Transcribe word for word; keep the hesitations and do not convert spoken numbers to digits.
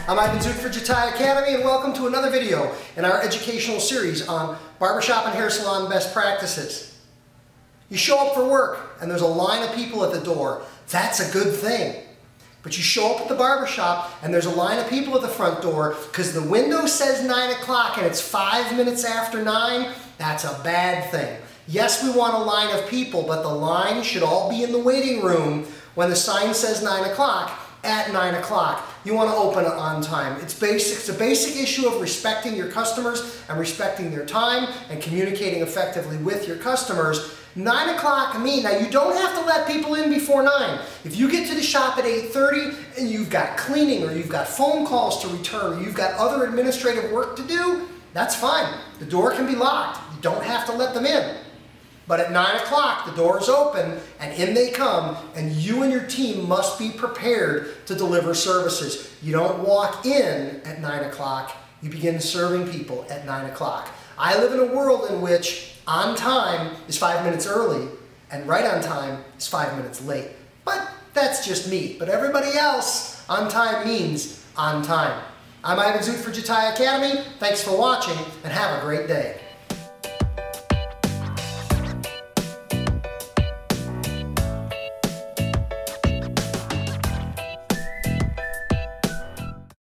I'm Zoot for Jatai Academy, and welcome to another video in our educational series on barbershop and hair salon best practices. You show up for work and there's a line of people at the door. That's a good thing. But you show up at the barbershop and there's a line of people at the front door because the window says nine o'clock and it's five minutes after nine. That's a bad thing. Yes, we want a line of people, but the line should all be in the waiting room when the sign says nine o'clock. At nine o'clock. You want to open on time. It's basic. It's a basic issue of respecting your customers and respecting their time and communicating effectively with your customers. nine o'clock mean, now you don't have to let people in before nine. If you get to the shop at eight thirty and you've got cleaning or you've got phone calls to return or you've got other administrative work to do, that's fine. The door can be locked. You don't have to let them in. But at nine o'clock, the door is open and in they come, and you and your team must be prepared to deliver services. You don't walk in at nine o'clock, you begin serving people at nine o'clock. I live in a world in which on time is five minutes early and right on time is five minutes late. But that's just me. But everybody else, on time means on time. I'm Zoot for Jatai Academy. Thanks for watching and have a great day.